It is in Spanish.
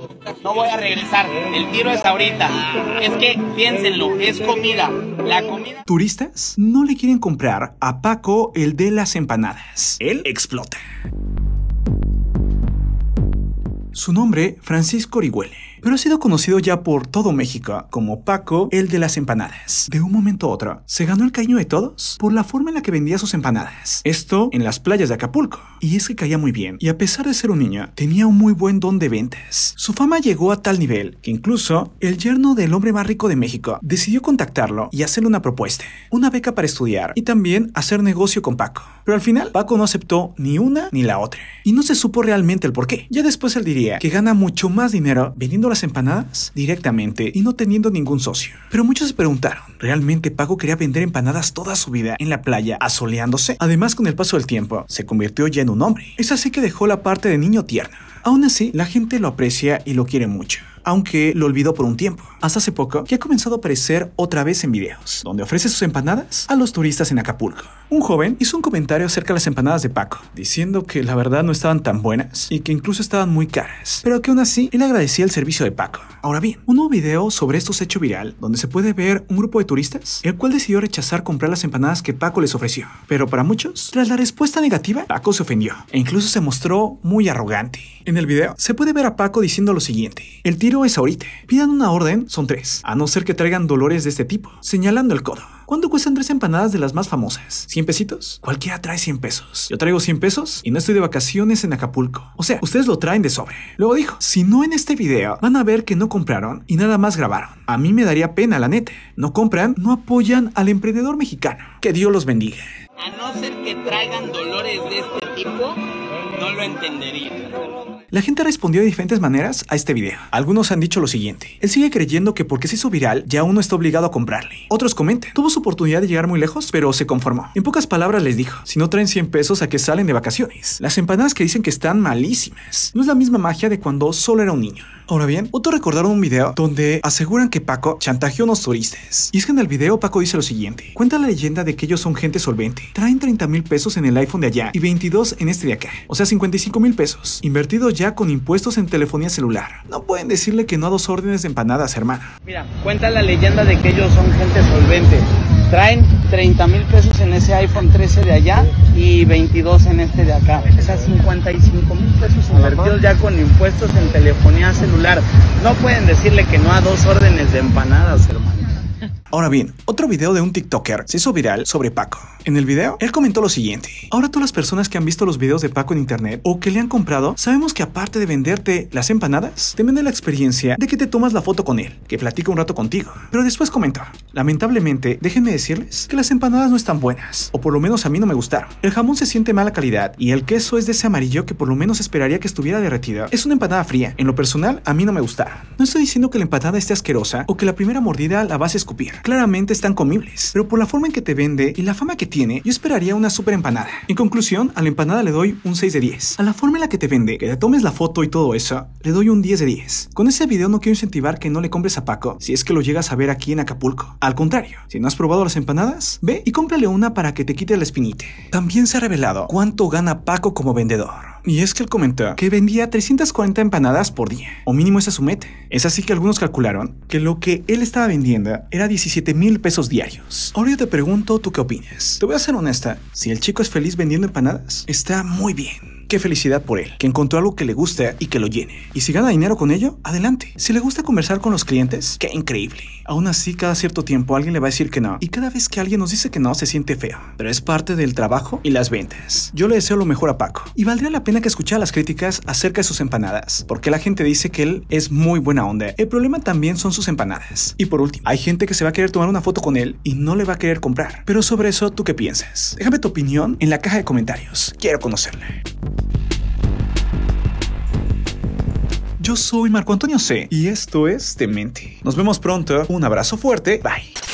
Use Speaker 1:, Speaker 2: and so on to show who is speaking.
Speaker 1: No voy a regresar, el tiro es ahorita. Es que, piénsenlo, es comida. La comida...
Speaker 2: Turistas no le quieren comprar a Paco el de las empanadas. Él explota. Su nombre, Francisco Orihuela, pero ha sido conocido ya por todo México como Paco, el de las empanadas. De un momento a otro, se ganó el cariño de todos por la forma en la que vendía sus empanadas. Esto en las playas de Acapulco. Y es que caía muy bien, y a pesar de ser un niño, tenía un muy buen don de ventas. Su fama llegó a tal nivel que incluso el yerno del hombre más rico de México decidió contactarlo y hacerle una propuesta, una beca para estudiar y también hacer negocio con Paco. Pero al final, Paco no aceptó ni una ni la otra. Y no se supo realmente el porqué. Ya después él diría que gana mucho más dinero vendiendo las empanadas directamente y no teniendo ningún socio. Pero muchos se preguntaron, ¿realmente Paco quería vender empanadas toda su vida en la playa asoleándose? Además, con el paso del tiempo, se convirtió ya en un hombre. Es así que dejó la parte de niño tierno. Aún así, la gente lo aprecia y lo quiere mucho, aunque lo olvidó por un tiempo. Hasta hace poco, que ha comenzado a aparecer otra vez en videos, donde ofrece sus empanadas a los turistas en Acapulco. Un joven hizo un comentario acerca de las empanadas de Paco, diciendo que la verdad no estaban tan buenas y que incluso estaban muy caras, pero que aún así él agradecía el servicio de Paco. Ahora bien, un nuevo video sobre esto se ha hecho viral, donde se puede ver un grupo de turistas, el cual decidió rechazar comprar las empanadas que Paco les ofreció. Pero para muchos, tras la respuesta negativa, Paco se ofendió e incluso se mostró muy arrogante. En el video se puede ver a Paco diciendo lo siguiente: el tiro es ahorita, pidan una orden, son 3, a no ser que traigan dolores de este tipo, señalando el codo. ¿Cuánto cuestan 3 empanadas de las más famosas? ¿100 pesitos? Cualquiera trae 100 pesos. Yo traigo 100 pesos y no estoy de vacaciones en Acapulco. O sea, ustedes lo traen de sobre. Luego dijo, si no en este video, van a ver que no compraron y nada más grabaron. A mí me daría pena, la neta. No compran, no apoyan al emprendedor mexicano. Que Dios los bendiga.
Speaker 1: A no ser que traigan dolores de este tipo, no lo entendería.
Speaker 2: La gente respondió de diferentes maneras a este video. Algunos han dicho lo siguiente: él sigue creyendo que porque se hizo viral ya uno está obligado a comprarle. Otros comentan: tuvo su oportunidad de llegar muy lejos, pero se conformó. En pocas palabras les dijo: si no traen 100 pesos, ¿a qué salen de vacaciones? Las empanadas que dicen que están malísimas. No es la misma magia de cuando solo era un niño. Ahora bien, otros recordaron un video donde aseguran que Paco chantajeó a unos turistas. Y es que en el video Paco dice lo siguiente: cuenta la leyenda de que ellos son gente solvente. Traen 30,000 pesos en el iPhone de allá y 22 en este de acá. O sea, 55,000 pesos. Invertidos ya con impuestos en telefonía celular. No pueden decirle que no a 2 órdenes de empanadas, hermano.
Speaker 1: Mira, cuenta la leyenda de que ellos son gente solvente. Traen 30,000 pesos en ese iPhone 13 de allá y 22 en este de acá. O sea, 55,000 pesos invertidos ya con impuestos en telefonía celular. No pueden decirle que no a 2 órdenes de empanadas, hermano.
Speaker 2: Ahora bien, otro video de un TikToker se hizo viral sobre Paco. En el video, él comentó lo siguiente: ahora todas las personas que han visto los videos de Paco en internet o que le han comprado, sabemos que aparte de venderte las empanadas, te vende la experiencia de que te tomas la foto con él, que platica un rato contigo. Pero después comentó: lamentablemente, déjenme decirles que las empanadas no están buenas, o por lo menos a mí no me gustaron. El jamón se siente mala calidad y el queso es de ese amarillo que por lo menos esperaría que estuviera derretido. Es una empanada fría. En lo personal, a mí no me gustaron. No estoy diciendo que la empanada esté asquerosa o que la primera mordida la vas a escupir. Claramente están comibles, pero por la forma en que te vende y la fama que tiene, yo esperaría una super empanada. En conclusión, a la empanada le doy un 6 de 10. A la forma en la que te vende, que te tomes la foto y todo eso, le doy un 10 de 10. Con ese video no quiero incentivar que no le compres a Paco si es que lo llegas a ver aquí en Acapulco. Al contrario, si no has probado las empanadas, ve y cómprale una para que te quite la espinita. También se ha revelado cuánto gana Paco como vendedor. Y es que él comentó que vendía 340 empanadas por día, o mínimo esa es su meta. Es así que algunos calcularon que lo que él estaba vendiendo era 17,000 pesos diarios. Ahora yo te pregunto, ¿tú qué opinas? Te voy a ser honesta, si el chico es feliz vendiendo empanadas, está muy bien. Qué felicidad por él, que encontró algo que le gusta y que lo llene. Y si gana dinero con ello, adelante. Si le gusta conversar con los clientes, qué increíble. Aún así, cada cierto tiempo alguien le va a decir que no. Y cada vez que alguien nos dice que no, se siente feo. Pero es parte del trabajo y las ventas. Yo le deseo lo mejor a Paco. Y valdría la pena que escuchara las críticas acerca de sus empanadas, porque la gente dice que él es muy buena onda. El problema también son sus empanadas. Y por último, hay gente que se va a querer tomar una foto con él y no le va a querer comprar. Pero sobre eso, ¿tú qué piensas? Déjame tu opinión en la caja de comentarios. Quiero conocerle. Yo soy Marco Antonio C. y esto es Demente. Nos vemos pronto. Un abrazo fuerte. Bye.